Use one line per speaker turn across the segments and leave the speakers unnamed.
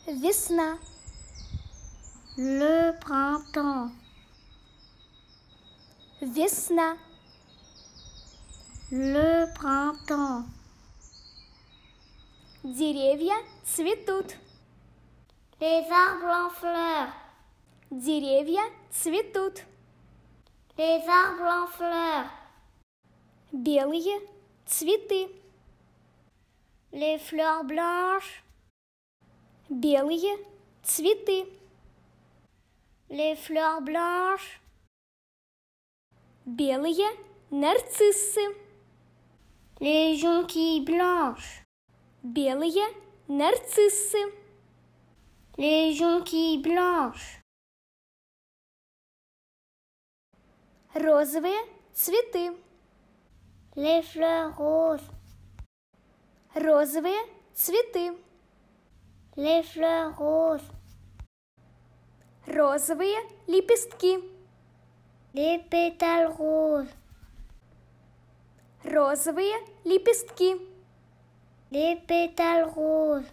Весна.
Le printemps.
Весна.
Le printemps.
Деревья цветут.
Les arbres en fleurs.
Деревья цветут.
Les arbres en fleurs.
Белые цветы.
Les fleurs blanches.
Белые цветы.
Les fleurs blanches.
Белые нарциссы.
Les jonquilles blanches.
Белые нарциссы.
Les jonquilles blanches.
Розовые цветы.
Les fleurs roses.
Розовые цветы.
Les fleurs roses.
Розовые лепестки.
Les pétales roses.
Розовые лепестки.
Les pétales roses.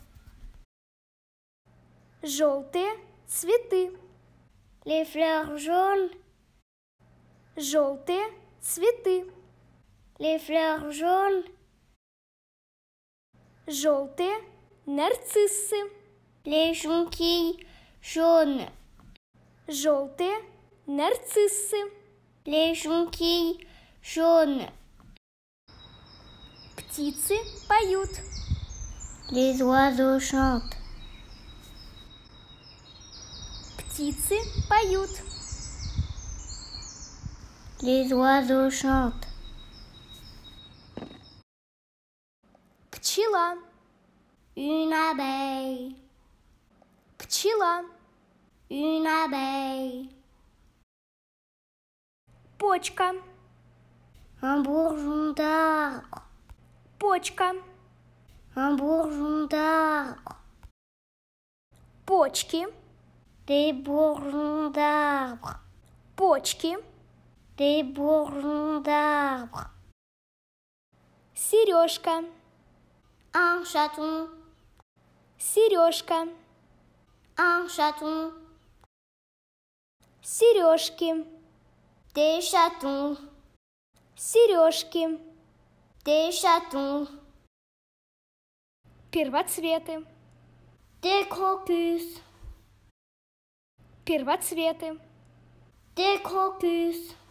Желтые цветы.
Les fleurs jaunes.
Желтые цветы.
Les fleurs jaunes.
Желтые нарциссы.
Les jonquilles jaunes.
Желтые нарциссы.
Les jonquilles jaunes.
Птицы поют.
Les oiseaux chantent.
Птицы поют.
Les oiseaux chantent.
Пчела.
Une abeille.
Пчела.
Une abeille.
Почка.
Un bourgeon d'arbre.
Почка.
Un bourgeon d'arbre.
Почки.
Des bourgeons d'arbre.
Почки.
Des bourgeons d'arbre.
Сережка.
Un chaton.
Сережка.
Un chaton.
Сережки.
Des chatons.
Сережки.
Des chatons.
Первоцветы.
Des crocus.
Первоцветы.
Des crocus.